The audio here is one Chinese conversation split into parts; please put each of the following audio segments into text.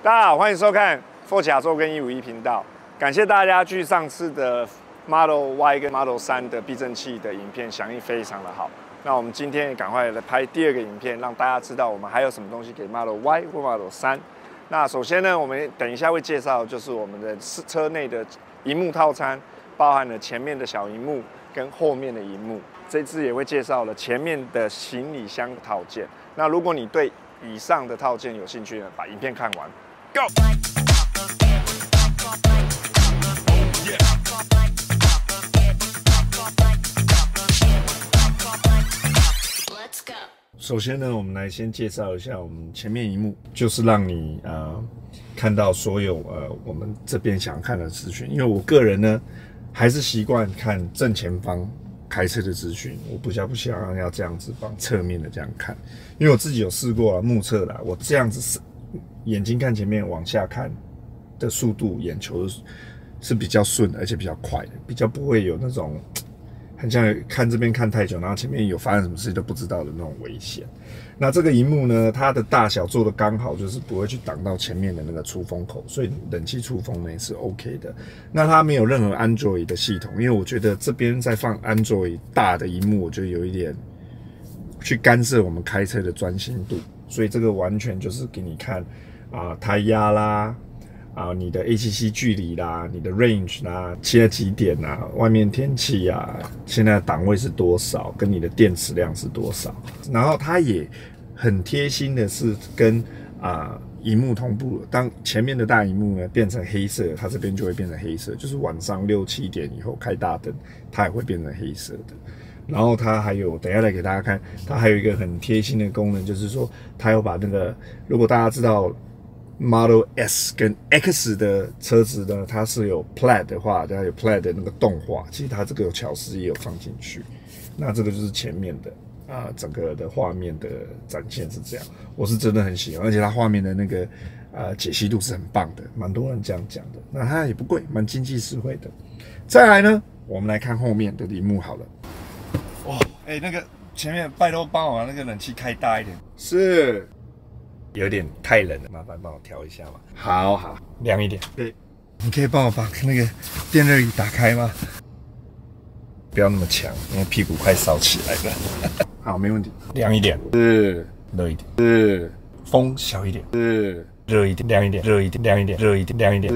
大家好，欢迎收看 Forge 亚洲跟151频道。感谢大家距上次的 Model Y 跟 Model 3的避震器的影片响应非常的好。那我们今天也赶快来拍第二个影片，让大家知道我们还有什么东西给 Model Y 或 Model 3。那首先呢，我们等一下会介绍就是我们的车内的萤幕套餐，包含了前面的小萤幕跟后面的萤幕。这次也会介绍了前面的行李箱套件。那如果你对以上的套件有兴趣呢，把影片看完。Go！ 首先呢，我们来先介绍一下我们前面萤幕，就是让你看到所有我们这边想看的资讯。因为我个人呢，还是习惯看正前方开车的资讯，我比较不想要这样子帮侧面的这样看，因为我自己有试过目测啦，我这样子眼睛看前面往下看的速度，眼球是比较顺的，而且比较快的，比较不会有那种很像看这边看太久，然后前面有发生什么事都不知道的那种危险。那这个萤幕呢，它的大小做的刚好，就是不会去挡到前面的那个出风口，所以冷气出风呢也是 OK 的。那它没有任何 Android 的系统，因为我觉得这边在放 Android 大的萤幕，我觉得有一点去干涉我们开车的专心度，所以这个完全就是给你看胎压啦。你的 ACC 距离啦，你的 range 啦，现在几点啦，外面天气啊，现在的档位是多少，跟你的电池量是多少。然后它也很贴心的是跟萤幕同步了，当前面的大萤幕呢变成黑色，它这边就会变成黑色，就是晚上6、7点以后开大灯，它也会变成黑色的。然后它还有，等一下来给大家看，它还有一个很贴心的功能，就是说它有把那个，如果大家知道Model S 跟 X 的车子呢，它是有 Plaid 的话，它有 Plaid 的那个动画，其实它这个有巧思也有放进去。那这个就是前面的整个的画面的展现是这样，我是真的很喜欢，而且它画面的那个解析度是很棒的，蛮多人这样讲的。那它也不贵，蛮经济实惠的。再来呢，我们来看后面的萤幕好了。哦，那个前面拜托帮我把那个冷气开大一点。是。有点太冷了，麻烦帮我调一下嘛。好，凉一点。对，你可以帮我把那个电热椅打开吗？不要那么强，因为屁股快烧起来了。好，没问题。凉一点，是热一点，是风小一点，是热一点，凉一点，热一点，凉一点，热一点，凉一点，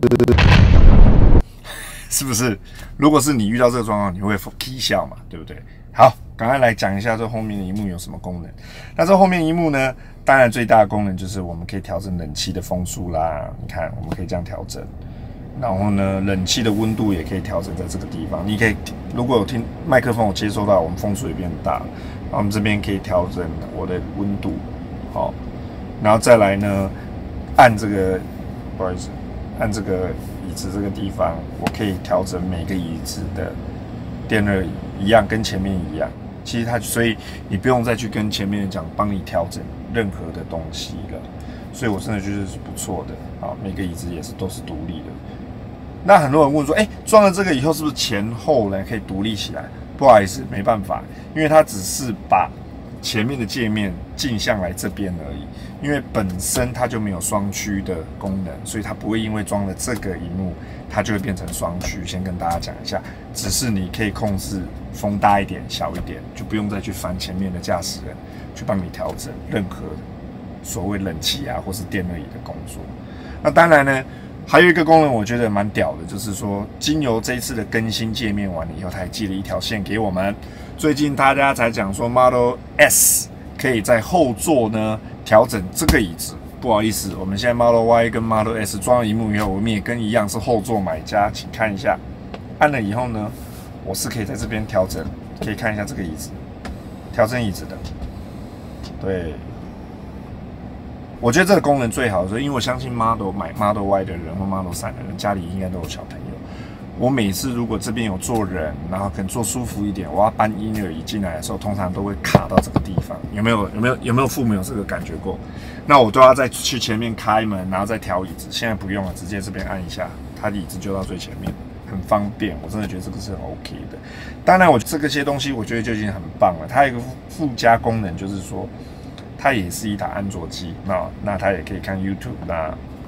是不是？如果是你遇到这个状况，你会啼笑嘛，对不对？好，赶快来讲一下这后面的萤幕有什么功能。那这后面萤幕呢？当然，最大的功能就是我们可以调整冷气的风速啦。你看，我们可以这样调整。然后呢，冷气的温度也可以调整在这个地方。你可以，如果有听麦克风，我接收到，我们风速也变大。然后我们这边可以调整我的温度，好。然后再来呢，按这个，不好意思，按这个椅子这个地方，我可以调整每个椅子的电热一样，跟前面一样。其实所以你不用再去跟前面讲帮你调整任何的东西了，所以我真的觉得是不错的啊。每个椅子也都是独立的。那很多人问说，装了这个以后是不是前后呢可以独立起来？不好意思，没办法，因为它只是把前面的界面镜像来这边而已。因为本身它就没有双区的功能，所以它不会因为装了这个萤幕，它就会变成双区。先跟大家讲一下，只是你可以控制风大一点、小一点，就不用再去烦前面的驾驶人去帮你调整任何所谓冷气或是电热椅的工作。那当然呢，还有一个功能我觉得蛮屌的，就是说经由这一次的更新界面完了以后，它还寄了一条线给我们。最近大家才讲说 Model S 可以在后座呢调整这个椅子。不好意思，我们现在 Model Y 跟 Model S 装了萤幕以后，我们也跟一样是后座买家，请看一下。按了以后呢，我是可以在这边调整，可以看一下这个椅子，调整椅子的。对，我觉得这个功能最好的，因为我相信买 Model Y 的人或 Model 3的人家里应该都有小朋友。我每次如果这边有坐人，然后可能坐舒服一点，我要搬婴儿椅进来的时候，通常都会卡到这个地方。有没有父母有这个感觉过？那我都要再去前面开门，然后再调椅子。现在不用了，直接这边按一下，它的椅子就到最前面，很方便。我真的觉得这个是很 OK 的。当然，这些东西我觉得就已经很棒了。它有一个附加功能，就是说它也是一台安卓机，那它也可以看 YouTube，那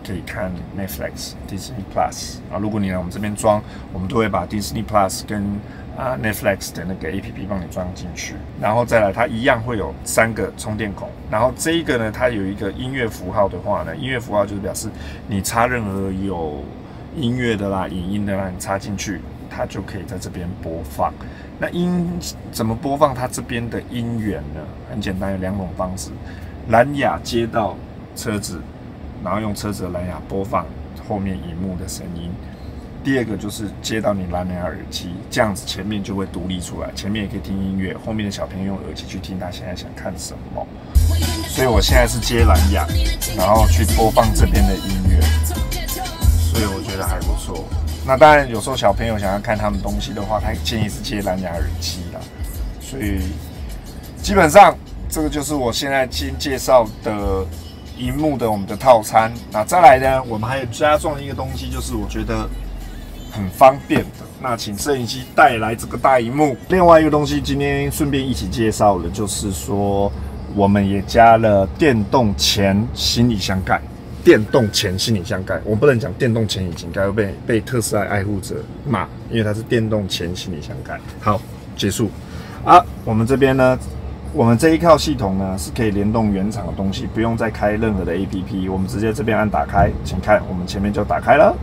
可以看 Netflix、Disney Plus 啊。如果你来我们这边装，我们都会把 Disney Plus 跟Netflix 的那个 APP 帮你装进去。然后再来，它一样会有3个充电孔。然后这一个呢，它有一个音乐符号的话呢，音乐符号就是表示你插任何有音乐的啦、影音的啦，你插进去，它就可以在这边播放。那怎么播放它这边的音源呢？很简单，有2种方式：蓝牙接到车子，然后用车子的蓝牙播放后面荧幕的声音。第二个就是接到你蓝牙耳机，这样子前面就会独立出来，前面也可以听音乐，后面的小朋友用耳机去听他现在想看什么。所以我现在是接蓝牙，然后去播放这边的音乐，所以我觉得还不错。那当然，有时候小朋友想要看他们东西的话，他建议是接蓝牙耳机啦。所以基本上这个就是我现在先介绍的萤幕的我们的套餐。那再来呢，我们还有加装一个东西，就是我觉得很方便的。那请摄影机带来这个大萤幕。另外一个东西，今天顺便一起介绍的，就是说我们也加了电动前行李箱盖。电动前行李箱盖，我不能讲电动前引擎盖，会被特斯拉爱护者骂，因为它是电动前行李箱盖。好，结束啊。我们这边呢，我们这一套系统呢是可以联动原厂的东西，不用再开任何的 APP， 我们直接这边按打开，请看我们前面就打开了。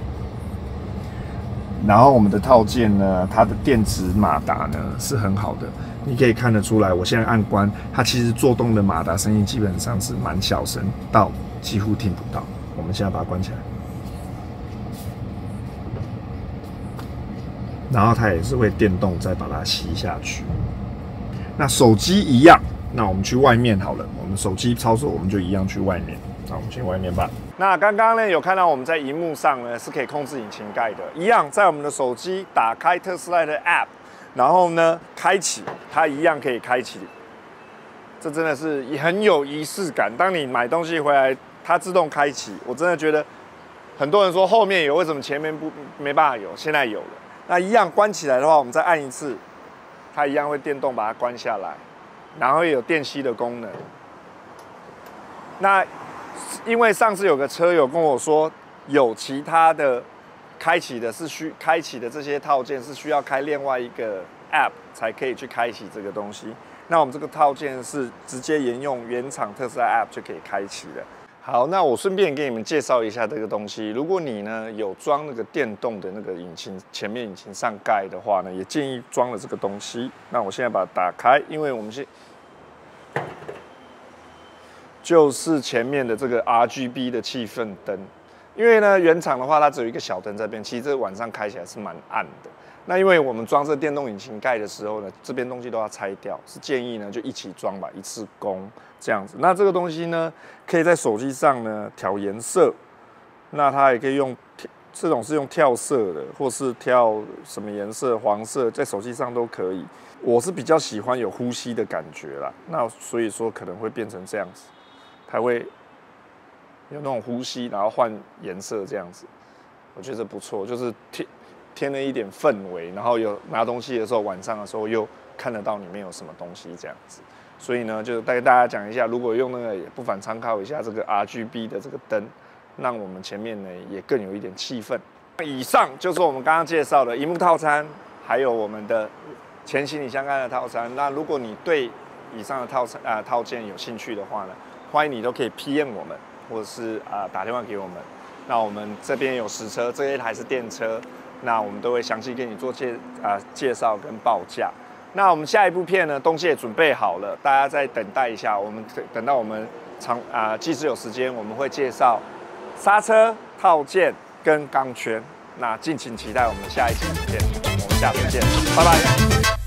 然后我们的套件呢，它的电子马达呢是很好的，你可以看得出来，我现在按关，它其实做动的马达声音基本上是蛮小声到几乎听不到。我们现在把它关起来，然后它也是会电动再把它吸下去。那手机一样，那我们去外面好了，我们手机操作我们就一样去外面。那我们去外面吧。那刚刚呢有看到我们在荧幕上呢是可以控制引擎盖的，一样在我们的手机打开特斯拉的 App， 然后呢开启，它一样可以开启。这真的是很有仪式感。当你买东西回来，它自动开启，我真的觉得很多人说后面有，为什么前面没办法有？现在有了。那一样关起来的话，我们再按一次，它一样会电动把它关下来，然后也有电吸的功能。那因为上次有个车友跟我说，有其他的开启的开启的这些套件是需要开另外一个 App 才可以去开启这个东西。那我们这个套件是直接沿用原厂特斯拉 App 就可以开启的。好，那我顺便给你们介绍一下这个东西。如果你呢有装那个电动的那个引擎前面引擎上盖的话呢，也建议装了这个东西。那我现在把它打开，因为我们就是前面的这个 RGB 的气氛灯。因为呢原厂的话它只有一个小灯在这边，其实这晚上开起来是蛮暗的。那因为我们装这电动引擎盖的时候呢，这边东西都要拆掉，是建议呢就一起装吧，一次供这样子。那这个东西呢，可以在手机上呢调颜色，那它也可以用这种是用跳色的，或是跳什么颜色，黄色，在手机上都可以。我是比较喜欢有呼吸的感觉啦，那所以说可能会变成这样子，它会有那种呼吸，然后换颜色这样子，我觉得不错，就是添了一点氛围，然后有拿东西的时候，晚上的时候又看得到里面有什么东西这样子。所以呢，就带大家讲一下，如果用那个，也不妨参考一下这个 RGB 的这个灯，让我们前面呢也更有一点气氛。以上就是我们刚刚介绍的萤幕套餐，还有我们的前行李箱盖的套餐。那如果你对以上的套件有兴趣的话呢，欢迎你都可以 PM 我们，或者是打电话给我们。那我们这边有实车，这一台是电车。那我们都会详细给你做介绍跟报价。那我们下一部片呢，东西也准备好了，大家再等待一下。我们等到我们即使有时间，我们会介绍刹车套件跟钢圈。那敬请期待我们下一期影片，我们下次见，拜拜。